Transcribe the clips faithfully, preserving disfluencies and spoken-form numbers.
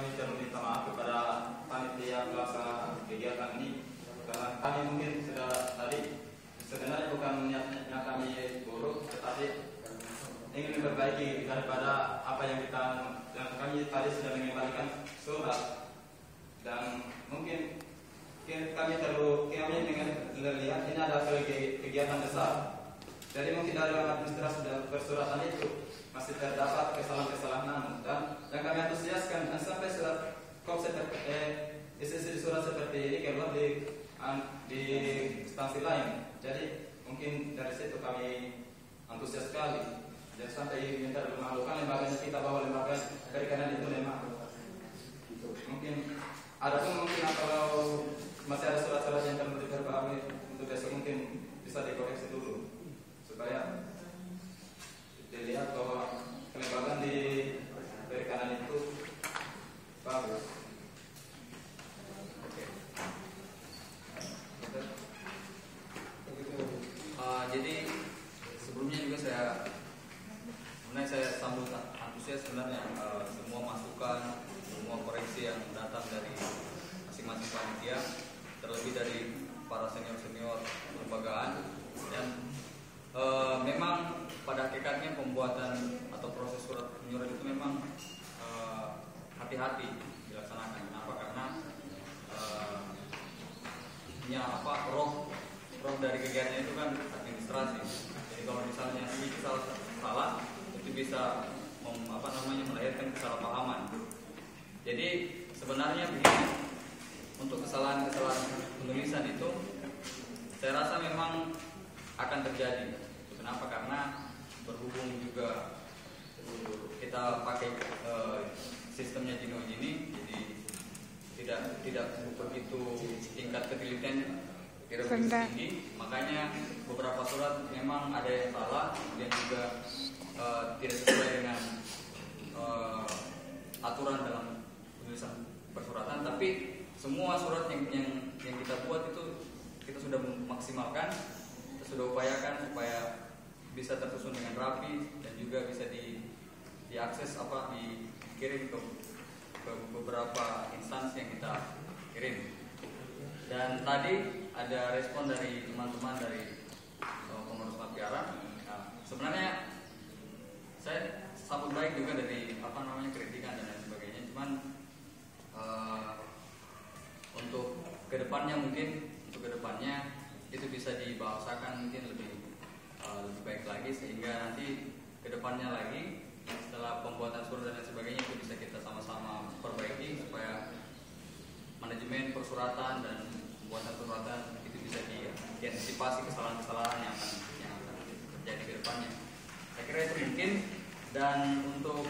kami perlu minta maaf kepada panitia pelaksana kegiatan ini karena kami mungkin sudah tadi sebenarnya bukan niatnya kami buruk, tetapi ingin memperbaiki daripada apa yang kita yang kami tadi sudah mengembalikan surat, dan mungkin kami perlu kami dengan melihat ini ada kegiatan besar, jadi mungkin dalam administrasi dan persuratan itu masih terdapat kesalahan-kesalahan, dan yang kami antusiaskan dan sampai surat kop seperti eh, isi surat seperti ini keluar di di instansi lain, jadi mungkin dari situ kami antusias sekali. Dan sampai minta memalukan lembaganya kita bahwa lembaga perikanan itu memang mungkin ada pun mungkin kalau masih ada surat-surat yang perlu diperbarui untuk besok mungkin bisa dikoreksi dulu supaya dilihat bahwa kelembagaan di perikanan itu bagus. Oke. Uh, jadi sebelumnya juga saya Sebenarnya saya sambut antusias sebenarnya uh, semua masukan, semua koreksi yang datang dari masing-masing panitia, terlebih dari para senior-senior kelembagaan. Dan uh, memang pada hakikatnya pembuatan atau proses surat menyurat itu memang uh, hati-hati dilaksanakan. Kenapa? Karena uh, ya apa roh roh dari kegiatan itu kan administrasi. Jadi kalau misalnya ini salah salah itu bisa mem, apa namanya melahirkan kesalahpahaman. Jadi sebenarnya begini, untuk kesalahan-kesalahan penulisan itu saya rasa memang akan terjadi. Kenapa? Karena berhubung juga kita pakai e, sistemnya Gino ini, jadi tidak tidak begitu tingkat ketelitian tidak begitu tinggi, makanya beberapa surat memang ada yang salah, kemudian juga Uh, tidak sesuai dengan uh, aturan dalam penulisan persuratan. Tapi semua surat yang, yang yang kita buat itu kita sudah memaksimalkan, kita sudah upayakan supaya bisa tersusun dengan rapi dan juga bisa di diakses apa dikirim ke, ke beberapa instansi yang kita kirim. Dan tadi ada respon dari teman-teman dari uh, pengurus Mapiara. Nah, sebenarnya saya sambut baik juga dari apa namanya kritikan dan lain sebagainya. Cuman uh, untuk kedepannya mungkin untuk kedepannya itu bisa dibahasakan mungkin lebih uh, lebih baik lagi, sehingga nanti kedepannya lagi setelah pembuatan surat dan lain sebagainya itu bisa kita sama-sama perbaiki supaya manajemen persuratan dan pembuatan suratan itu bisa diantisipasi kesalahan-kesalahan yang akan yang akan terjadi ke depannya. Saya kira itu mungkin, dan untuk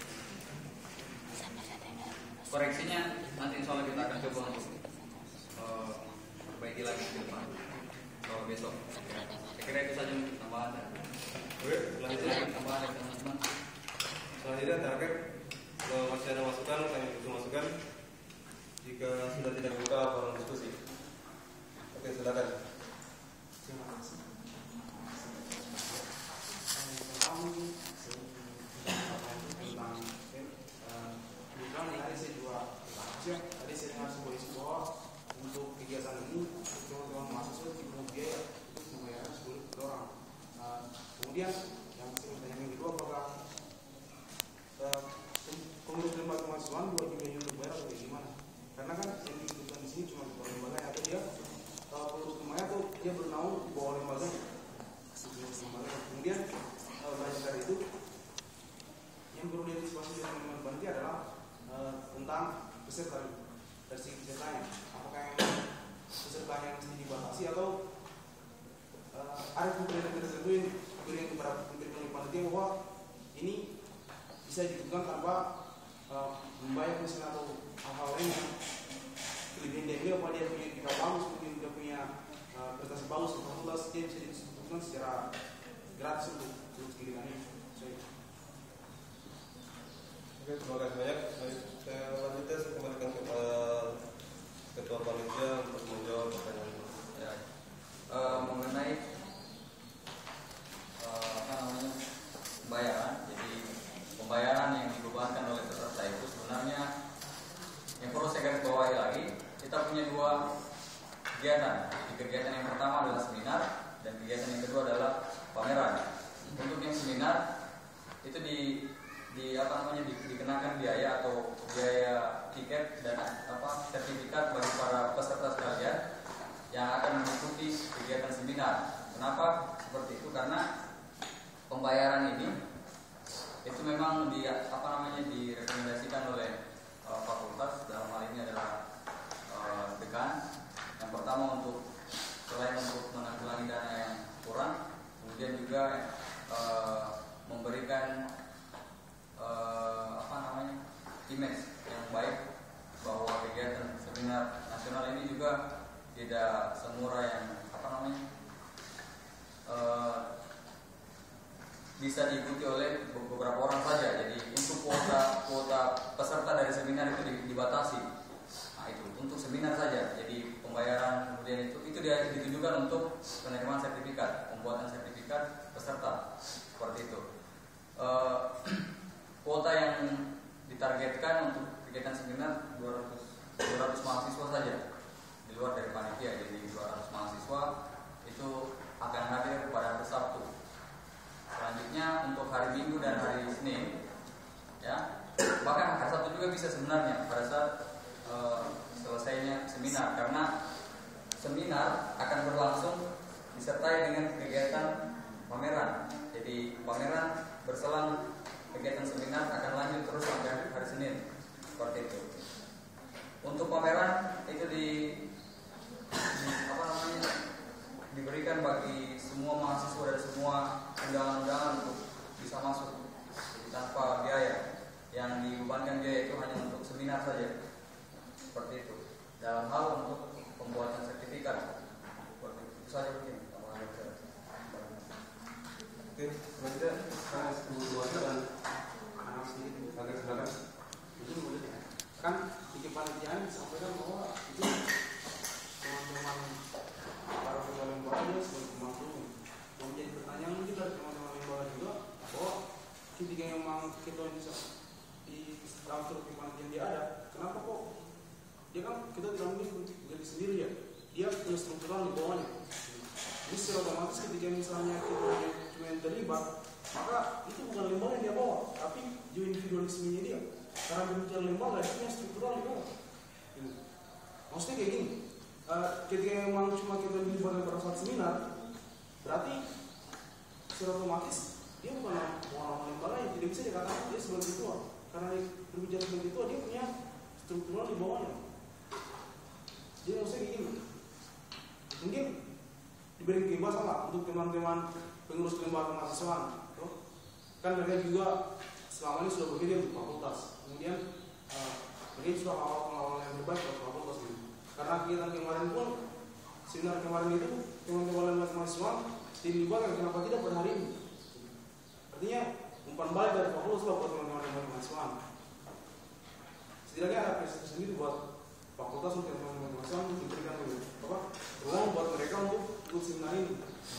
koreksinya nanti insya Allah kita akan coba untuk uh, perbaiki lagi ke depan kalau besok. Saya kira itu saja untuk tambahan. Oke, selanjutnya tambahan dari teman-teman. Selanjutnya terakhir, kalau masih ada masukan kami butuh masukan. Jika sudah tidak buka forum diskusi. Oke, silakan. Terima kasih. Tentang kebetulan ada saya juga baca, tadi saya dengar sebuah isu bahwa untuk kegiatan ini teman-teman mahasiswa tidak biaya untuk membayar sepuluh orang. Nah, kemudian yang saya bertanya yang kedua, apakah uh, pengurus lembaga kemahasiswaan dua juta untuk bayar atau gimana? Karena kan yang dibutuhkan di sini cuma sebuah lembaga, atau dia uh, pengurus lembaga tuh dia bernaung di bawah lembaga. Kemudian uh, banyak dari itu yang perlu diantisipasi dengan teman-teman panitia adalah uh, tentang peserta dari segi pesertanya. Apakah yang peserta yang mesti dibatasi atau uh, ada kriteria tertentu yang diberikan kepada teman-teman panitia bahwa ini bisa dibutuhkan tanpa uh, membayar misalnya atau hal-hal lain yang kelebihan dari dia, apa dia punya kita bagus, mungkin dia punya uh, prestasi bagus, fakultas dia bisa dibutuhkan secara gratis untuk untuk kegiatan ini. Oke, terima kasih banyak. Saya lanjutnya saya kembalikan ke Ketua Panitia untuk menjawab pertanyaan. Ya, uh, mengenai uh, apa namanya pembayaran, jadi pembayaran yang dibebankan oleh peserta itu sebenarnya punya dua kegiatan. Di kegiatan yang pertama adalah seminar dan kegiatan yang kedua adalah pameran. Untuk yang seminar itu di di apa namanya di, dikenakan biaya atau biaya tiket dan apa sertifikat bagi para peserta sekalian yang akan mengikuti kegiatan seminar. Kenapa seperti itu? Karena pembayaran ini itu memang di apa namanya direkomendasikan oleh uh, fakultas, dalam hal ini adalah uh, dekan. Yang pertama untuk selain untuk menanggulangi dana yang kurang, kemudian juga uh, memberikan uh, apa namanya image yang baik bahwa kegiatan seminar nasional ini juga tidak semurah yang apa namanya uh, bisa diikuti oleh beberapa orang saja. Jadi untuk kuota kuota peserta dari seminar itu dibatasi. Nah itu untuk seminar saja. Jadi pembayaran kemudian itu itu dia ditujukan untuk penerimaan sertifikat, pembuatan sertifikat peserta seperti itu. Uh, kuota yang ditargetkan untuk kegiatan seminar dua ratus mahasiswa saja di luar dari panitia. Jadi dua ratus mahasiswa itu akan hadir pada hari Sabtu. Selanjutnya untuk hari Minggu dan hari Senin, ya bahkan hari Sabtu juga bisa sebenarnya pada saat uh, selesainya seminar, karena seminar akan berlangsung disertai dengan kegiatan pameran. Jadi pameran berselang kegiatan seminar akan lanjut terus sampai hari Senin seperti itu. Untuk pameran itu di, di apa namanya diberikan bagi semua mahasiswa dari semua undangan-undangan untuk bisa masuk, jadi tanpa biaya. Yang dibebankan biaya itu hanya untuk seminar saja seperti itu. Dalam hal untuk pembuatan sertifikat seperti itu, itu saja mungkin. Oke, selanjutnya saya sebut dua dan anak sedikit agak silakan. ini boleh ya. Kan di kepanitiaan disampaikan bahwa itu teman-teman para pegawai lembaga sebagai pemaklum. Yang menjadi pertanyaan mungkin dari teman-teman lembaga juga bahwa ketika memang kita bisa di dalam struktur kepanitiaan dia ada, kenapa kok dia kan kita tidak mungkin berdiri sendiri ya, dia punya struktural di bawahnya. Jadi secara otomatis ketika misalnya kita cuma yang terlibat, maka itu bukan lembaga yang dia bawa, tapi jiwa individualismenya dia. Karena demikian lembaga dia punya struktural di bawah. Maksudnya kayak gini, uh, ketika memang cuma kita dilibatkan pada saat seminar, berarti secara otomatis dia bukan orang lembaga yang tidak bisa dikatakan dia sebagai ketua. Karena berbicara sebagai ketua dia punya struktural di bawahnya. Jadi maksudnya kayak gini, mungkin diberi kebebasan lah untuk teman-teman pengurus lembaga mahasiswa, kan mereka juga selama ini sudah bekerja untuk fakultas, kemudian uh, mereka sudah awal pengalaman yang terbaik untuk fakultas ini. Karena kegiatan kemarin pun, seminar kemarin itu teman-teman lembaga mahasiswa dilibatkan, kenapa tidak pada hari ini? Artinya umpan balik dari fakultas lah buat teman-teman lembaga mahasiswa. Setidaknya ada prestasi sendiri buat fakultas untuk teman-teman mahasiswa untuk diberikan apa ruang buat mereka untuk ikut seminar ini.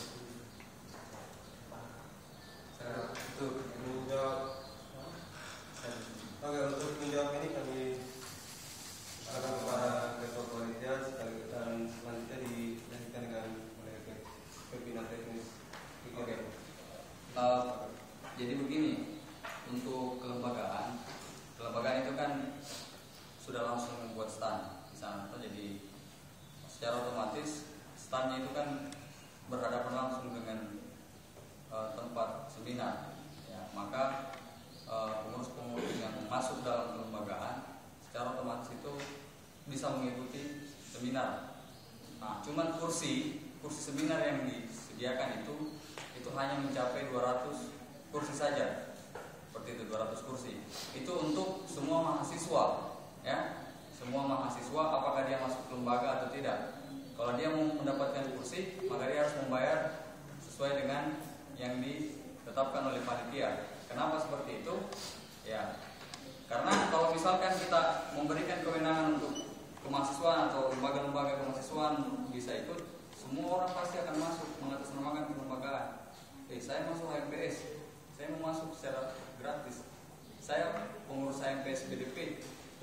Saya untuk menjawab, oke untuk menjawab ini kami akan kepada ketua panitia sekali dan selanjutnya dilanjutkan dengan oleh pimpinan teknis. Oke. Uh, jadi begini, untuk kelembagaan, kelembagaan itu kan sudah langsung membuat stand di sana, jadi secara otomatis standnya itu kan berhadapan langsung dengan uh, tempat seminar, ya, maka uh, pengurus-pengurus yang masuk dalam kelembagaan secara otomatis itu bisa mengikuti seminar. Nah, cuman kursi kursi seminar yang disediakan itu itu hanya mencapai dua ratus kursi saja, seperti itu, dua ratus kursi. Itu untuk semua mahasiswa, ya, semua mahasiswa apakah dia masuk ke lembaga atau tidak. Kalau dia mau mendapatkan kursi, maka dia harus membayar sesuai dengan yang ditetapkan oleh panitia. Kenapa seperti itu? Ya, karena kalau misalkan kita memberikan kewenangan untuk kemahasiswaan atau lembaga-lembaga kemahasiswaan bisa ikut, semua orang pasti akan masuk mengatasnamakan kelembagaan. Eh, saya masuk H M P S, saya mau masuk secara gratis. Saya pengurus H M P S B D P, kan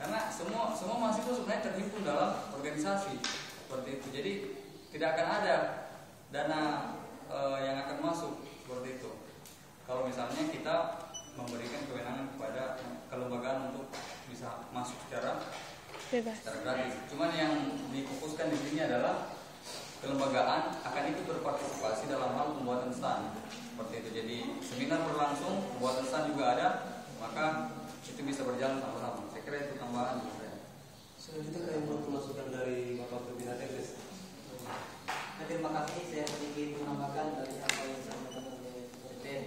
Karena semua semua mahasiswa sebenarnya terhimpun dalam organisasi seperti itu. Jadi tidak akan ada dana uh, yang akan masuk seperti itu. Kalau misalnya kita memberikan kewenangan kepada kelembagaan untuk bisa masuk secara bebas, secara gratis. Cuman yang difokuskan di sini adalah kelembagaan akan ikut berpartisipasi dalam hal pembuatan stand seperti itu. Jadi seminar berlangsung, pembuatan stand juga ada, maka itu bisa berjalan sama-sama. Saya kira itu tambahan dari saya. Selanjutnya kalian mau masukan dari Bapak Pembina Teknis. Nah, terima kasih. Saya sedikit menambahkan dari apa yang disampaikan oleh Presiden.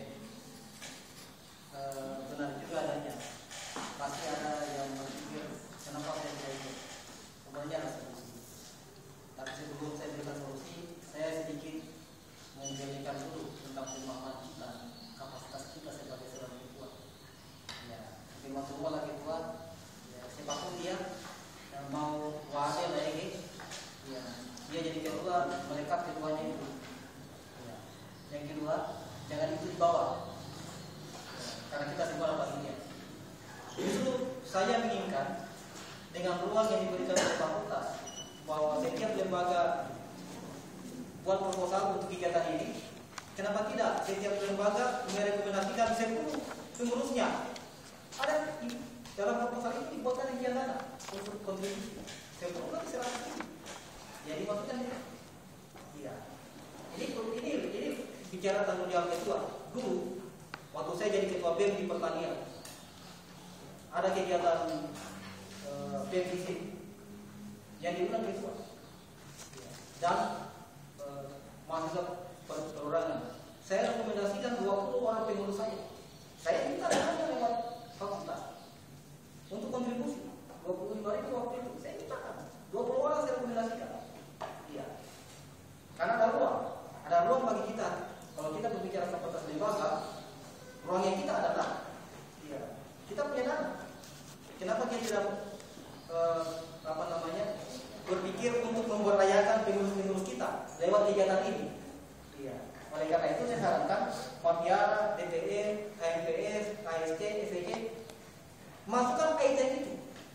E, benar juga adanya. Pasti ada yang berpikir kenapa saya tidak ikut. Sebenarnya ada solusi. Tapi sebelum saya berikan solusi, saya sedikit menjelaskan dulu tentang pemahaman kita, kapasitas kita sebagai seorang ketua. Ya, memang semua lagi kuat. Ya, siapapun dia yang mau wakil lagi, ya, dia jadi ketua, melekat ketuanya itu. Ya. Yang kedua, jangan ikut bawah, ya, karena kita semua dapat dia. Justru saya menginginkan dengan ruang yang diberikan oleh fakultas bahwa setiap lembaga buat proposal untuk kegiatan ini, kenapa tidak setiap lembaga merekomendasikan sepuluh pengurusnya ada di dalam proposal ini dibuatkan rincian dana untuk kontribusi sepuluh kali seratus ribu. Jadi maksudnya iya. Ini ini ini bicara tanggung jawab ketua. Dulu waktu saya jadi ketua B E M di pertanian, ada kegiatan uh, B E M di sini yang diundang ketua dan uh, mahasiswa perorangan. Saya rekomendasikan dua puluh orang pengurus saya. Saya minta hanya lewat fakultas untuk kontribusi dua puluh lima ribu waktu itu. Saya mintakan dua puluh orang saya rekomendasikan. Iya. Karena ada ruang, ada ruang bagi kita. Kalau kita berbicara kapasitas lembaga, ruangnya kita adalah, iya, kita punya dana. Kenapa kita tidak uh, apa namanya berpikir untuk memberdayakan pengurus-pengurus kita lewat kegiatan ini? Iya. Oleh karena itu saya sarankan Mapiara, D P R, K M P S, K S C, S E C masukkan item itu.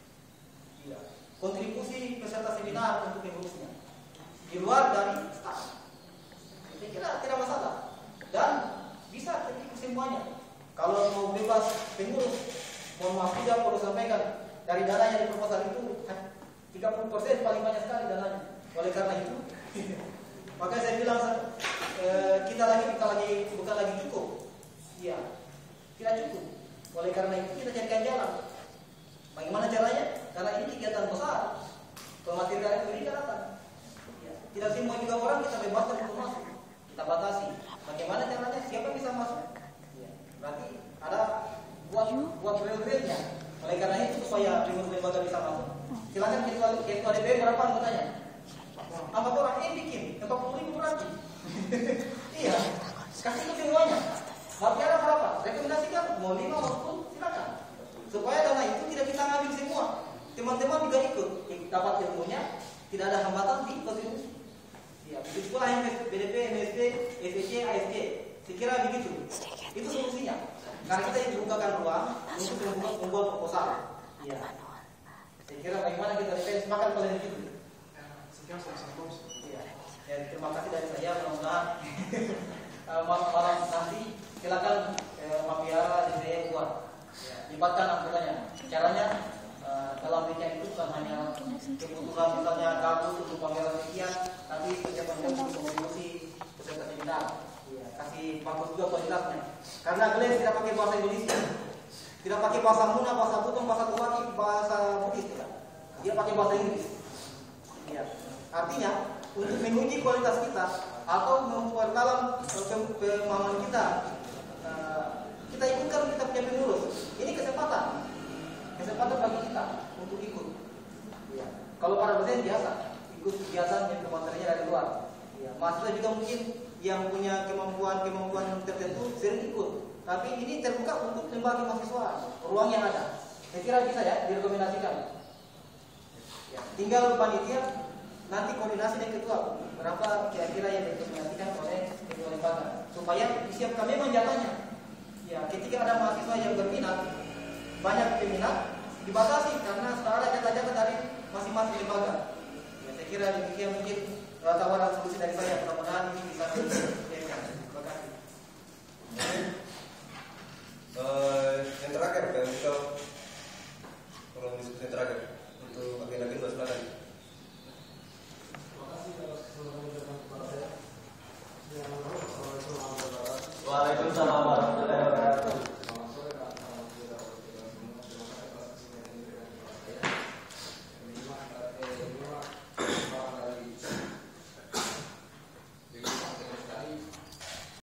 Iya. Kontribusi peserta seminar untuk pengurusnya di luar dari staf. Saya kira tidak masalah dan bisa tertipu semuanya. Kalau mau bebas pengurus, mohon maaf juga perlu sampaikan dari dana yang di proposal itu tiga puluh persen paling banyak sekali dananya. Oleh karena itu, maka saya bilang eh, kita lagi kita lagi bukan lagi cukup, iya, tidak cukup. Oleh karena itu kita carikan jalan. Bagaimana caranya? Karena ini kegiatan besar, pematerian itu datang. Ya. Tidak semua juga orang kita bebaskan untuk masuk, kita batasi. Bagaimana caranya? Siapa bisa masuk? Ya. Berarti ada buat buat real-realnya. Oleh karena itu supaya pengurus lembaga bisa masuk, silakan ketua ketua D P R berapa anggotanya? Empat orang ini bikin empat puluh ribu berarti. Iya, kasih ke semuanya. Mapiara berapa? Rekomendasikan mau lima mau sepuluh silakan. Supaya dana itu tidak kita ngambil semua. Teman-teman juga ikut dapat ilmunya, tidak ada hambatan di kontribusi. Ya, begitu pula yang B D P, M S P, S E C, A S C. Saya kira begitu. Itu solusinya. Karena kita yang dibukakan ruang untuk membuat, membuat proposal. Ya. Saya kira bagaimana kita bisa sepakat pada itu. Sekian sama-sama. Ya. Ya, terima kasih dari saya. Mudah-mudahan malam nanti silakan eh, Mapiara di saya buat. Ya, libatkan anggotanya. Caranya uh, dalam media itu bukan hanya kebutuhan misalnya gabus untuk panggilan sekian, tapi persiapan untuk kontribusi peserta seminar. Ya, kasih bagus juga kualitasnya. Karena Glenn tidak pakai bahasa Indonesia, tidak pakai bahasa Muna, bahasa Buton, bahasa Tumaki, bahasa Buddhis tidak. Dia pakai bahasa Inggris. Ya. Artinya untuk menguji kualitas kita atau memperdalam pemahaman kita. Uh, Kita ikutkan kita punya pengurus. Ini kesempatan, kesempatan bagi kita untuk ikut. Ya. Kalau para dosen biasa ikut kegiatan yang kemateriannya dari luar. Ya. Mahasiswa juga mungkin yang punya kemampuan-kemampuan tertentu sering ikut. Tapi ini terbuka untuk lembaga mahasiswa, ruang yang ada. Saya kira bisa ya direkomendasikan. Ya. Tinggal panitia nanti koordinasi dengan ketua berapa kira-kira yang direkomendasikan oleh ketua lembaga supaya disiapkan memang jatahnya. Ya, ketika ada mahasiswa yang berminat, banyak peminat, dibatasi karena sekarang kita jaga dari masing-masing lembaga. Ya, saya kira demikian mungkin tawaran solusi dari saya. Mudah-mudahan ini bisa